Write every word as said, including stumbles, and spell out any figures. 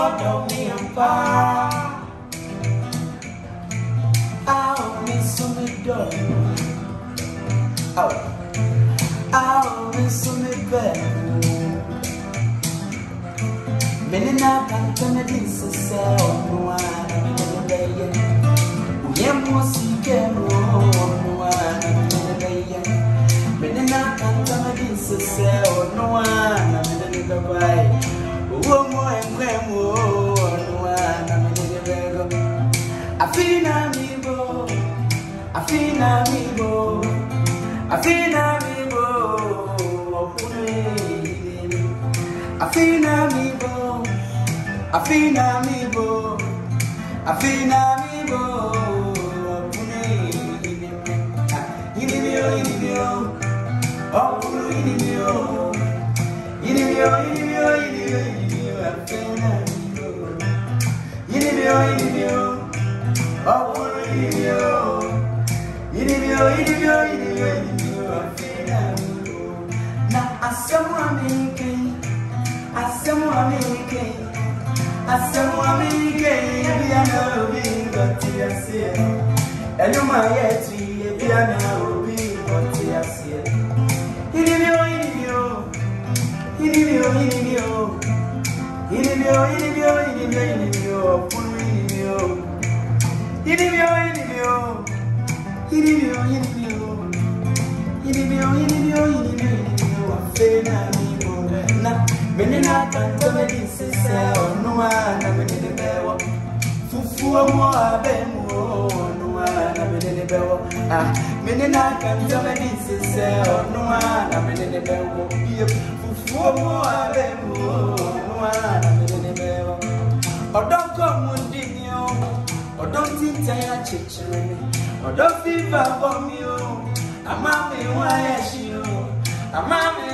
don't me and far. I'll miss me darling. Oh, I'll miss me baby. Menina can't tell me this is so no one. We are more sick and more one. Menina can't tell me this is so no one. I'm in the way. One more and one more. I'm in the bed. I feel amigo. I feel amigo. I feel amigo. I feel amigo. I feel amigo. I feel amigo. Inibio, inibio. Oh, inibio. Inibio, inibio, inibio, inibio. I feel amigo. Inibio, inibio. Oh, inibio. Inibio, inibio, inibio, inibio. I feel amigo. Now I someone making. I someone making. I someone making. I know we got to see it. And you might get to it. I know we got to see it. Inibio, inibio. Inibio, inibio. Inibio, inibio, inibio, inibio. Pull inibio. Inibio, inibio. Inibio, inibio. Inibio, inibio, inibio, inibio. I feel amigo. Na, menina can't tell me this is so no one. I'm in the bell. Fufu mo abemo no one. I'm in the bell. Ah, menina can't tell me this is so no one. I'm in the bell. Fufu mo abemo no one. I'm in the bell. Oh, don't come with dinyo. Oh, don't think I chichiri. Oh, don't feel bad for me. I'm a me why she you. I'm a